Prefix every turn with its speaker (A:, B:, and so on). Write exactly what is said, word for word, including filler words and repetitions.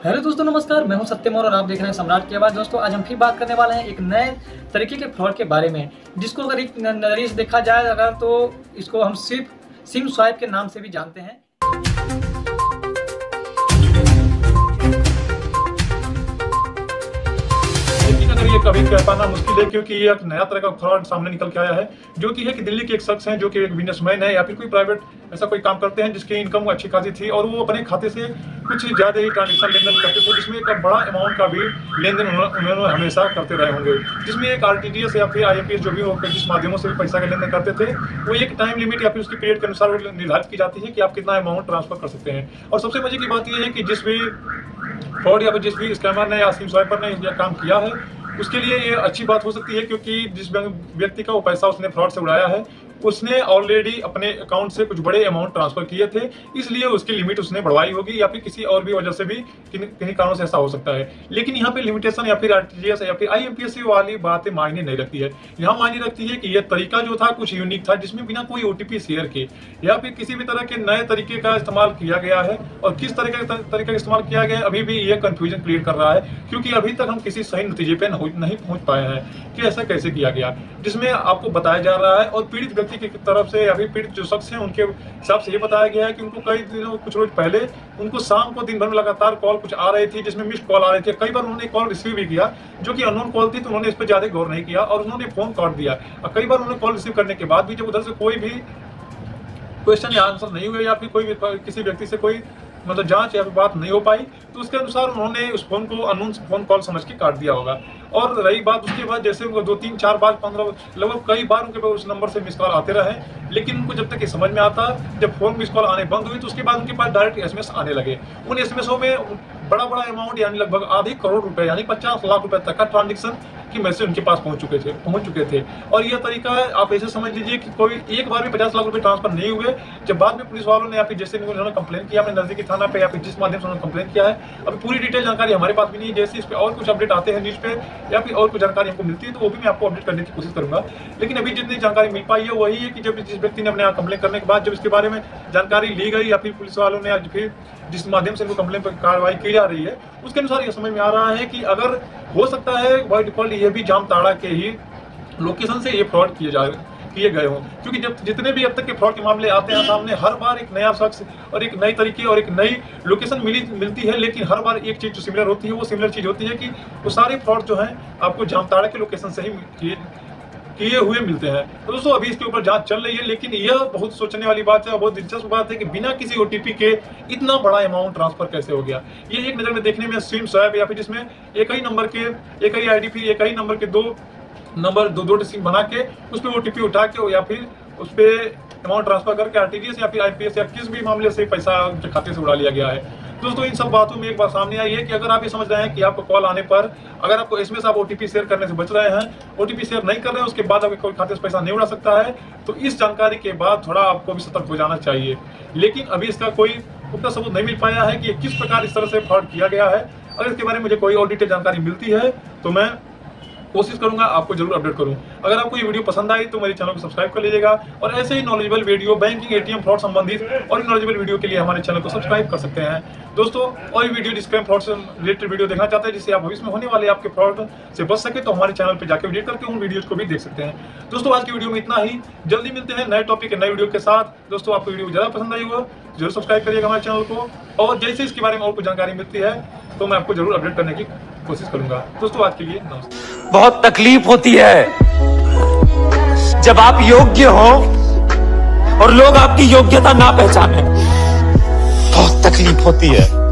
A: Hello दोस्तों, नमस्कार। मैं हूं सत्यम और आप देख रहे हैं सम्राट की आवाज़। दोस्तों, आज हम फिर बात करने वाले हैं एक नए तरीके के फ्रॉड के बारे में, जिसको अगर एक नज़रिए से देखा जाए अगर तो इसको हम सिर्फ सिम स्वाइप के नाम से भी जानते हैं।
B: अगर ये कभी कह पाना मुश्किल है, क्योंकि ये एक नया तरह का फ्रॉड सामने निकल के आया है, जो कि है कि दिल्ली के एक शख्स हैं जो कि एक बिजनेसमैन है या फिर कोई प्राइवेट ऐसा कोई काम करते हैं जिसकी इनकम अच्छी खासी थी, और वो अपने खाते से कुछ ज़्यादा ही ट्रांजेक्शन लेन देन करते थे, जिसमें एक बड़ा अमाउंट का भी लेन देन उन्होंने हमेशा करते रहे होंगे, जिसमें एक आर टी जी एस या फिर आई एम पी एस जो भी हो, जिस माध्यमों से भी पैसा का लेन देन करते थे, वो एक टाइम लिमिट या फिर उसकी पीरियड के अनुसार निर्धारित की जाती है कि आप कितना अमाउंट ट्रांसफर कर सकते हैं। और सबसे मजे की बात यह है कि जिस भी फ्रॉड या फिर जिस भी स्कैमर ने या सिम स्वाइपर ने यह काम किया है, उसके लिए ये अच्छी बात हो सकती है, क्योंकि जिस व्यक्ति का वो पैसा उसने फ्रॉड से उड़ाया है, उसने ऑलरेडी अपने अकाउंट से कुछ बड़े अमाउंट ट्रांसफर किए थे, इसलिए उसकी लिमिट उसने बढ़वाई होगी या फिर किसी और भी वजह से भी किन्हीं कारणों से ऐसा हो सकता है। लेकिन यहाँ पे लिमिटेशन या फिर आर टी जी एस या फिर आई एम पी एस वाली बातें मायने नहीं रखती है। यहाँ मायने रखती है कि यह तरीका जो था कुछ यूनिक था, जिसमें बिना कोई ओ टी पी शेयर के या फिर किसी भी तरह के नए तरीके का इस्तेमाल किया गया है, और किस तरह का तरीके का इस्तेमाल किया गया है अभी भी ये कंफ्यूजन क्रिएट कर रहा है, क्योंकि अभी तक हम किसी सही नतीजे पे नहीं पहुंच पाए हैं कि ऐसा कैसे किया गया, जिसमें आपको बताया जा रहा है। और पीड़ित व्यक्ति की तरफ से अभी पीड़ित जो शख्स हैं उनके हिसाब से ये बताया गया है कि उनको कई दिनों कुछ रोज पहले उनको शाम को दिन भर में लगातार कॉल कुछ आ रही थी, जिसमें मिस्ड कॉल आ रही थी। कई बार उन्होंने कॉल रिसीव भी किया जो कि अननोन कॉल थी, तो उन्होंने इस पर ज्यादा गौर नहीं किया और उन्होंने फोन काट दिया। और कई बार उन्होंने कॉल रिसीव करने के बाद भी जब उधर से कोई भी क्वेश्चन या आंसर नहीं हुए या फिर कोई किसी व्यक्ति से कोई मतलब जांच या बात नहीं हो पाई, तो उसके अनुसार उन्होंने उस फोन को अननोन फोन कॉल समझ के काट दिया होगा। और रही बात उसके बाद, जैसे उनको दो तीन चार बार पंद्रह लगभग कई बार उनके पास उस नंबर से मिस कॉल आते रहे, लेकिन उनको जब तक ये समझ में आता, जब फोन मिस कॉल आने बंद हुई तो उसके बाद उनके पास डायरेक्ट एस एम एस आने लगे। उन एस एम एसों में बड़ा बड़ा अमाउंट यानी लगभग आधे करोड़ रुपए यानी पचास लाख रुपए तक का ट्रांजेक्शन की मैसेज उनके पास पहुंच चुके थे पहुंच चुके थे और यह तरीका आप ऐसे समझ लीजिए कि कोई एक बार भी पचास लाख रुपए ट्रांसफर नहीं हुए। जब बाद में पुलिस वालों ने या फिर जैसे उन्होंने कंप्लेन किया अपने नजदीकी थाना पे या फिर जिस माध्यम से उन्होंने कंप्लेन किया है, अभी पूरी डिटेल जानकारी हमारे पास भी नहीं है। जैसे इस पर और कुछ अपडेट आते हैं न्यूज पे या फिर और कुछ जानकारी हमको मिलती है, तो वो भी मैं आपको अपडेट करने की कोशिश करूंगा। लेकिन अभी जितनी जानकारी मिल पाई है वही है कि जब जिस व्यक्ति ने अपने यहाँ कंप्लेन करने के बाद जब इसके बारे में जानकारी ली गई या फिर पुलिस वालों ने आज फिर जिस माध्यम से इनको कंप्लेन पर कार्रवाई की जा रही है, उसके अनुसार ये समझ में आ रहा है कि अगर हो सकता है बाय डिफॉल्ट ये भी जामताड़ा के ही लोकेशन से ये फ्रॉड किए जा किए गए हों, क्योंकि जब जितने भी अब तक के फ्रॉड के मामले आते हैं सामने, हर बार एक नया शख्स और एक नई तरीके और एक नई लोकेशन मिली मिलती है, लेकिन हर बार एक चीज जो सिमिलर होती है वो सिमिलर चीज होती है कि वो सारे फ्रॉड जो हैं आपको जामताड़ा के लोकेशन से ही किए किए हुए मिलते हैं। तो दोस्तों अभी इसके ऊपर जांच चल रही है, लेकिन यह बहुत सोचने वाली बात है, बहुत दिलचस्प बात है कि बिना किसी ओटीपी के इतना बड़ा अमाउंट ट्रांसफर कैसे हो गया। ये एक नज़र में देखने में सिम स्वैप या फिर जिसमें एक ही नंबर के एक ही आईडी फिर एक ही नंबर के दो नंबर दो दो सिम बना के उस पर ओटीपी उठा के या फिर उस पर अमाउंट ट्रांसफर करके आरटीजीएस या फिर आईपीएस या किस भी मामले से पैसा उनके खाते से उड़ा लिया गया है। दोस्तों इन सब बातों में एक बात सामने आई है कि अगर आप ये समझ रहे हैं कि आपको कॉल आने पर अगर आपको एसएमएस आप ओटीपी शेयर करने से बच रहे हैं, ओटीपी शेयर नहीं कर रहे हैं, उसके बाद आपके कोई खाते से पैसा नहीं उड़ा सकता है, तो इस जानकारी के बाद थोड़ा आपको भी सतर्क हो जाना चाहिए। लेकिन अभी इसका कोई पुख्ता सबूत नहीं मिल पाया है कि किस प्रकार इस तरह से फ्रॉड किया गया है। अगर इसके बारे में मुझे कोई और डिटेल जानकारी मिलती है तो मैं कोशिश करूंगा आपको जरूर अपडेट करूं। अगर आपको ये वीडियो पसंद आई तो मेरे चैनल को सब्सक्राइब कर लीजिएगा, और ऐसे ही knowledgeable video banking ATM fraud संबंधित और नॉलेजेबल वीडियो के लिए हमारे चैनल को सब्सक्राइब कर सकते हैं। दोस्तों और ये वीडियो जिसके फ्रॉड से रिलेटेड वीडियो देखना चाहते हैं, जिससे आप भविष्य में होने वाले आपके फ्रॉड से बच सके, तो हमारे चैनल पर जाकर विजिट करके उन वीडियोज को भी देख सकते हैं। दोस्तों आज की वीडियो में इतना ही, जल्दी मिलते हैं नए टॉपिक नए वीडियो के साथ। दोस्तों आपको वीडियो ज़्यादा पसंद आई हो जरूर सब्सक्राइब करिएगा हमारे चैनल को, और जैसे इसके बारे में और कुछ जानकारी मिलती है तो मैं आपको जरूर अपडेट करने की कोशिश करूंगा। दोस्तों आज के लिए नमस्कार।
C: बहुत तकलीफ होती है जब आप योग्य हो और लोग आपकी योग्यता ना पहचाने, बहुत तकलीफ होती है।